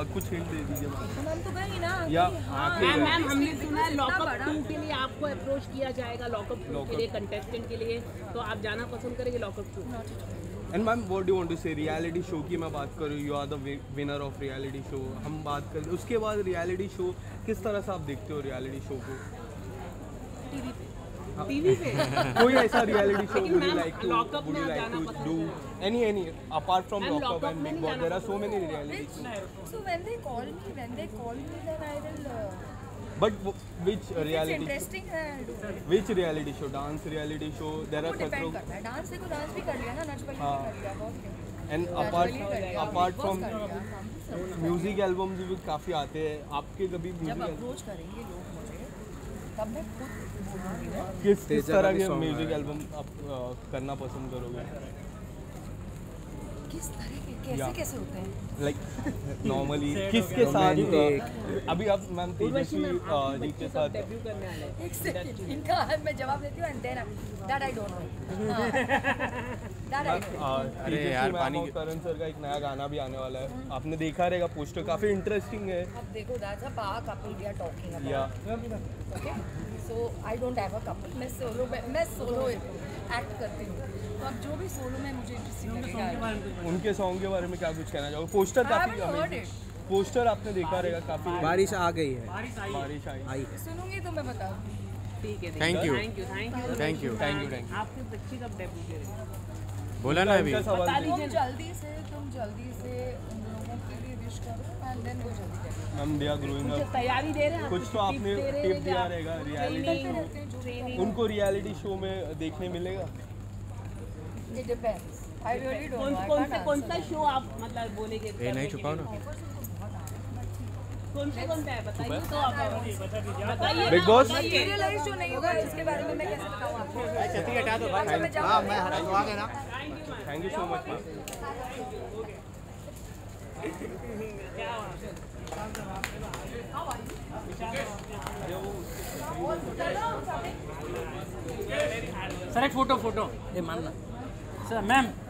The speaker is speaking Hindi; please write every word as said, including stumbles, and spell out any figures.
कुछ हिंट दे दीजिए हम तो गए ना या मैम मैम हमने सुना है लॉकअप टू के लिए आपको अप्रोच किया जाएगा, लॉकअप टू के लिए कंटेस्टेंट के लिए, तो आप जाना पसंद करेंगे lockup two? And ma'am what do want to say reality show की मैं बात करूँ, you are the winner of reality show, हम बात करें उसके बाद रियलिटी शो किस तरह से आप देखते हो रियलिटी शो को? टीवी पे टीवी पे कोई ऐसा रियलिटी शो लेकिन would you ma'am, like to lockup would में you like जाना to पसंद do any any apart from ma'am, lockup lockup and में Big नहीं Boss जाना there are so पसंद। many reality shows so when they call me when they call me then I will uh, but w- which if it's reality interesting then I'll do it. which reality show dance reality show there वो are डिपेंड खतरों करता है, डांस देखो डांस भी कर लिया ना, नच बलिए हाँ। भी कर लिया, बहुत and नच apart बलिए कर लिया, apart Big Boss from कर लिया, हम भी सब म्यूजिक एल्बम्स भी काफी आते हैं आपके कभी जब म्यूजिक अप्रोच करेंगे लोग मुझे तब मैं खुद बोलूँगी ना। किस किस तरह के म्यूजिक एल्बम आप अ, करना पसंद करोगे? किस तरह के कैसे या। कैसे होते हैं? लाइक नॉर्मली किसके साथ अ, अभी आप मैम तेजस्वी अ, जी के साथ डेब्यू करने वाले हैं। एक सेकंड इनका मैं जवाब देती हूँ and then that I don't know, that I don't know. अरे यार पानी करण सर का एक नया गाना भी आने वाला है, आपने देखा रहेगा पोस्टर, काफी इंटरेस्टिंग है। अब देखो that's a power couple we are talking yeah about, okay so I don't have a couple, मैं सोलो मैं सोलो एक्ट करती हूँ, तो अब जो भी सोलो में मुझे इंटरेस्टिंग लगेगा। उनके सॉन्ग के बारे में क्या कुछ कहना चाहोगे? पोस्टर काफी I haven't heard पोस्टर आपने देखा रहेगा, काफी बारिश आ गई है, बारिश आई आई है। सुनूंगी तो मैं बताऊंगी। ठीक है, Thank you. Thank you thank you Thank you. Thank you, thank you. आपके बच्चे कब डेब्यू करेंगे? बोला ना अभी इनका सवाल बता दीजिए। तुम जल्दी से तुम जल्दी से उन लोगों के लिए विश करो एंड देन वो जल्दी करेंगे। मैम दे आर ग्रोइंग कुछ अप, तैयारी दे रहे हैं, कुछ तो आपने टिप दिया रहेगा रियलिटी करते रहते हैं जो ट्रेनिंग। उनको रियलिटी शो में देखने मिलेगा? It depends, I really don't कौन नो, कौन से कौन सा शो आप मतलब बोलेंगे? ये नहीं छुपाओ ना। कौन से कौन सा है बताइए तो आप बताइए। बिग बॉस रियलाइज जो नहीं होगा इसके बारे में मैं कैसे बताऊं आपको? छतरी हटा दो अच्छा मैं जवाब मैं हरा तो आ गया ना। Thank you so much ma'am. Sir एक फोटो फोटो ये मानना सर मैम